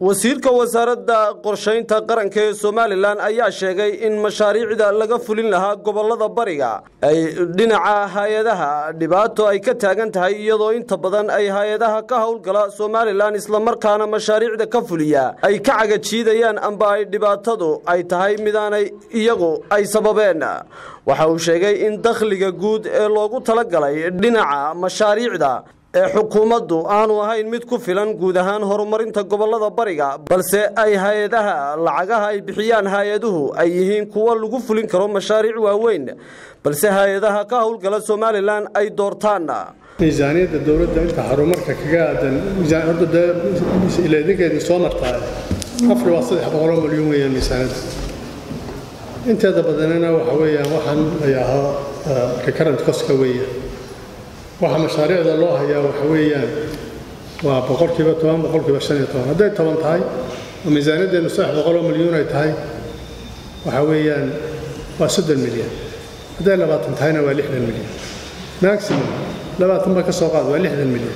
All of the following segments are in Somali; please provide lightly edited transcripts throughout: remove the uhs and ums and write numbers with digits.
wasiirka wasaaradda qorshaynta qaranka ee Soomaaliland ayaa sheegay in mashaariicda laga fulin lahaa gobolada bariga ay dhinaca hay'adaha dhibaato ay ka taagan tahay iyadoo inta badan ay hay'adaha ka howlgala Soomaaliland isla markaana mashaariicda ka fuliya ay ka cagajiidayaan amba ay dhibaatadu ay tahay midaanay iyagu ay sababeen waxa uu sheegay in dakhliga guud ee loogu talagalay dhinaca mashaariicda xukuumaddu aanu ahayn mid ku filan guud ahaan horumarinta gobolada bariga balse ay hay'adaha lacagaha ay bixiyaan hay'aduhu ay yihiin kuwa lagu fulin karo mashaariic waaweyn balse hay'adaha ka howlgala Soomaaliland ay doortaan miisaaniyadda dawladda inta horumarka kaga aadan miisaaniyadda ilaadinkeeda soo martaa afar waa 300 milyan weeyaan miisaaniyadda inteeda badanna waxa weeyaan waxaan ayaha recurrent cost ka weeyaan waxa mashaariicda loo hayaa waxa weeyaan waa boqolkiiba 10 boqolkiiba 15 haday 10 tahay miisaaniyaddeenu 300 milyan ay tahay waxa weeyaan waa 30 milyan haday 20 tahayna waa 60 milyan maximum 20 ba ka soo qaad waa 60 milyan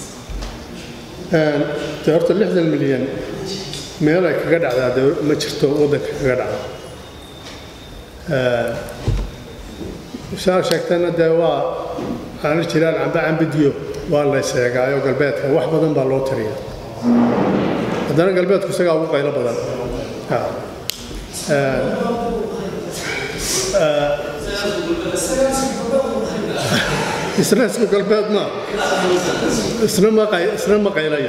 horta 60 milyan meel ay kaga dhacdaa ma jirto wadanka kaga dhacda sheegtana waa أنا جيران عم بديو والله سيجايو قلبيتك واحد بدن باللوترية هذا قلبيتك سيجاو قيل بدن إسرائيل سكوا قلبيت ما إسرائيل ما قيليا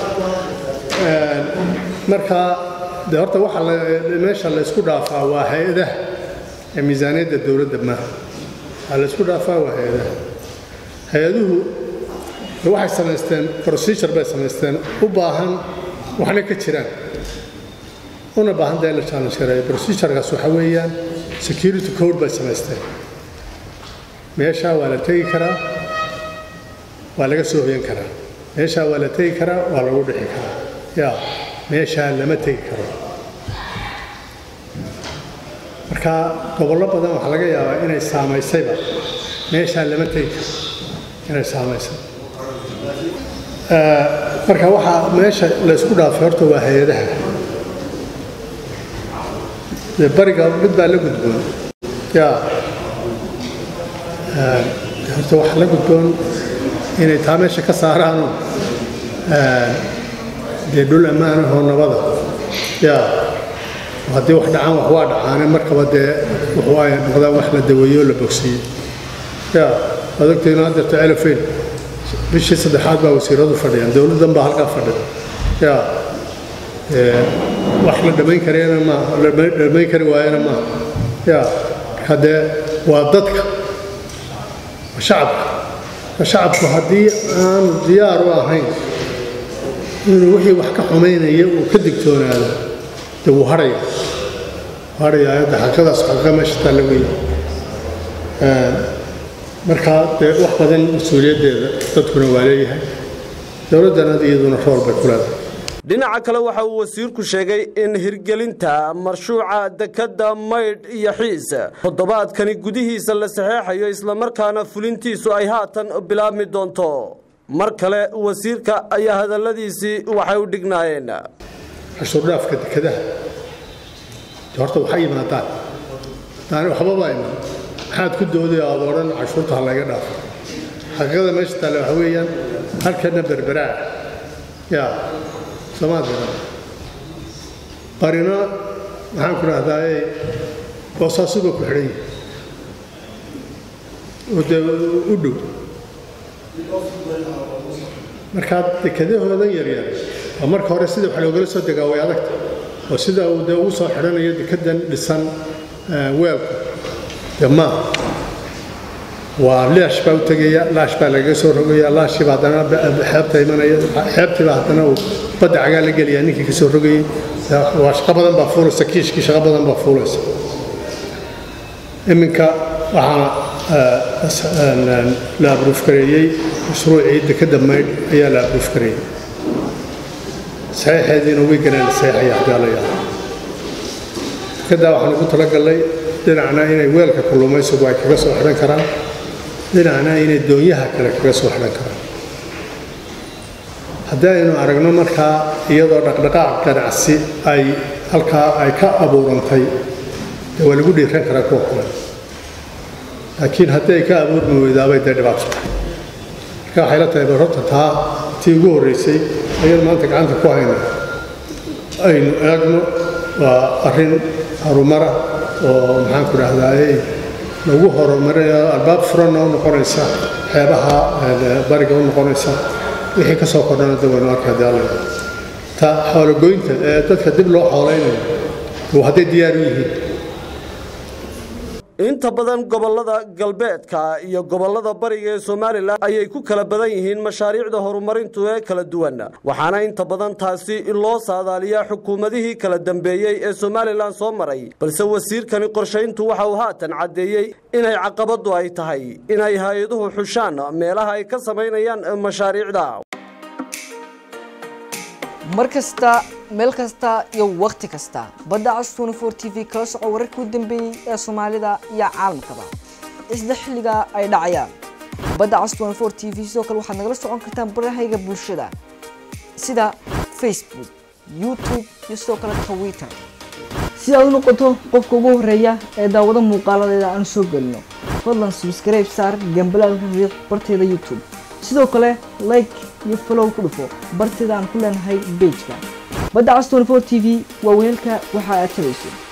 مركا دهرت واحد ماشى اللي سكوا دافع وهيدا ميزانية الدولة دمها على سكوا دافع وهيدا hay'aduhu waxay sameysteen procedure bay sameysteen u baahan waxna ka jiraan una baahan la challenge gareeyo procedure-kaas waxa weeyaan security code bay sameysteen meesha waa la tagi karaa waa laga soo hoyan karaa meesha waa la tagi karaa waa lagu dhixi karaa meesha lama tagi karo marka gobollo badan waxa laga yaabaa inay saameysayba meesha lama tagi karo inay saamaysan marka waxa meesha la isku dhaafay horta waa hay'adaha bariga mid baa la gudboon horta waxa la gudboon inay taa meesha ka saaraan dhul ammaan oo nabada haddii wax dhacaan wax waa dhacaan markaba wuxuu ay noqdaan wax la daweeyo la bogsiyo أذكر إن هذا تعرفين بيش صدحات بوسيرة فردين دولة ذنب هالك فرد وإحنا دمين كرينا ما دمين كريوانا ما هذا وضدك وشعب هدي عن ديار واحد إنه وحي وحكي حمينا وكدك تون هذا تو هري هذا هكذا صحيح مش تلوي marka wax badan mas'uuliyadeeda dadkuna waa leeyahay dawladana iyaduna rool bay ku leedahay dhinaca kale waxa uu wasiirku sheegay in hirgelinta marshuuca dekada maydh iyo xiis toddobaadkani gudihiisa la saxeexayo isla markaana fulintiisu ay haatan bilaabmi doonto mar kale wasiirka ayaa hadaladiisii waxay u dhignaayeen cashuur dhaafka dekadaha horta waxay yimaadaan taani waxba baa iman حاد كدودي أدوران عشرة هلاقي دافع حقيقة مش تلا هويا هل كنا بربراء سمعتنا قرينا نحن كنا هذا وصاصو بكحري ودو مركات كده هذا يريان أمر كارثي ده حلو جلسة دقاوي عدك وسيدا وده وصل حرنا يد كده لسان ويل جماعة وليش بوتجيا لاش بالجي سورجيا لاش بعدنا بحبت إيمانية حبت بعدنا وبدأ عجال جلياني كي سورجي واش قبضا بفولس كيش كيش قبضا بفولس إمك وحنا لا بروفكري مشروع عيد كده ما هي لا بروفكري صحيح هذه نوي كنا صحيح يا حجاليا كده وحنا قلت لك الله دينعنا إني ويلك كل ما يسوي كذا سو حنا كرام دينعنا إني الدنيا كذا سو حنا كرام haddaynu aragno markaa iyadoo dhaqdhaqaaq ganacsi ay halkaa ay ka abuurantay dee waa lagu dhiiran karaa kuwa kale laakiin haddii ay ka abuurmi weydaabay dee dhibaato marka waxay la tahay bal horta taa tii ugu horreysay ayaan maanta gacanta ku hayna aynu eegno waa arrin horumara oo maxaan ku dhahdaayey lagu horumarinayo albaab furanna u noqonaysa xeebaha bariga u noqonaysa wixii ka soo kordhana dawaynu arkaa daala ta xoolagoynta ee dadka dib loo xooleynayo waa hadday diyaar u yihiin inta badan gobolada galbeedka iyo gobolada bariga ee Soomaaliland ayay ku kala badan yihiin mashaariicda horumarintu ee kala duwan waxaana inta badan taasi loo saadaaliyaa xukuumadihii kala dambeeyay ee Soomaaliland soo maray balse wasiirkani qorsheyntu waxa uu haatan cadeeyay inay caqabadu ay tahay inay hay'aduhu xushaan meelaha ay ka sameynayaan mashaariicda markasta meel kasta iyo waqti kasta badda cas 24 TV kala soco wararkii u dambeeyay ee Soomaalida iyo caalamkaba isla xilliga ay dhacayaan badda cas 24 TV sidoo kale waxaad nagala socon kartaan barahayga bulshada sida Facebook YouTube iyo sidoo kale Twitter si aad u noqoto qofka ugu horeeya ee daawada muuqaaladeeda aan soo galno fadlan subscribe saar gambalaalka riiq barteeda YouTube sidoo kale like iyo follow ku dhufo barteeda aan ku leenahay page-ka badda cas 24 TV waa weelka waxa aad tabayso